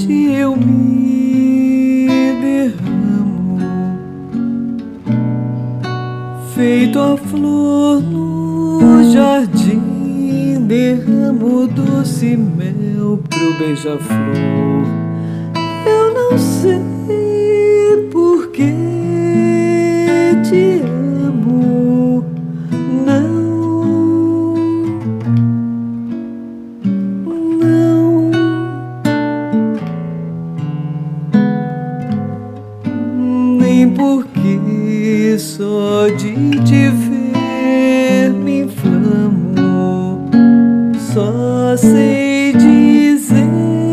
ti eu me derramo, feito a flor no jardim, derramo doce mel pro beija-flor. Eu não sei por que te amo, não, não, nem porque só de te ver me inflamo. Só sei dizer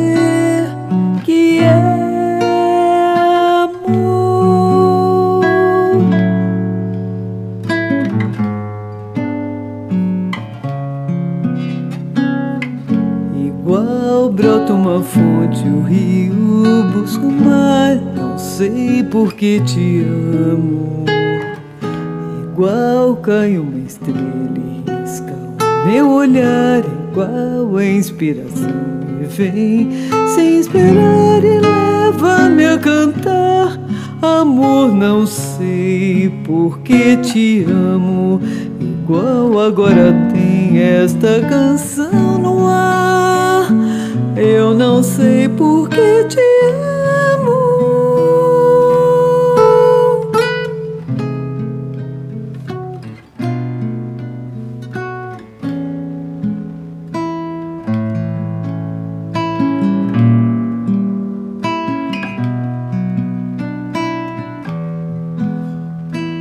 que é amor. Igual brota uma fonte, o rio busca o mar. Não sei por que te amo. Igual cai uma estrela e risca o meu olhar. Igual a inspiração me vem sem esperar e leva-me a cantar. Amor, não sei por que te amo. Igual agora tem esta canção no ar. Eu não sei por que te amo.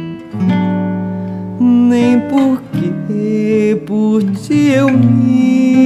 Nem porque por ti eu me